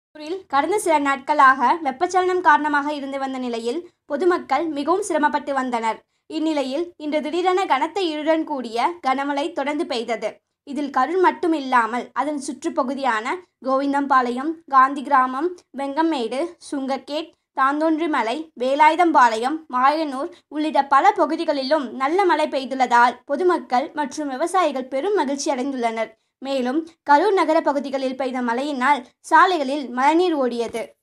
கரூரில் கடந்த சில நாட்களாக வெப்பச்சலனம் காரணமாக இருந்து வந்த நிலையில் பொதுமக்கள் மிகவும் சிரமப்பட்டு வந்தனர். இந்நிலையில் இன்று திடீரென கனத்த இடியுடன் கூடிய கனமழை தொடர்ந்து பெய்தது. இதில் கரூர் மட்டுமில்லாமல் அதன் சுற்றுப்பகுதியான கோவிந்தம்பாளையம், காந்தி கிராமம், வெங்கமேடு, சுங்ககேட், தாந்தோன்றிமலை, வேலாயுதம்பாளையம், மாயனூர் உள்ளிட்ட பல பகுதிகளிலும் நல்ல மழை பெய்துள்ளதால் பொதுமக்கள் மற்றும் விவசாயிகள் பெரும் மகிழ்ச்சி அடைந்துள்ளனர். மேலும் கரூர் நகர பகுதிகளில் பெய்த மழையினால் சாலைகளில் மழைநீர் ஓடியது.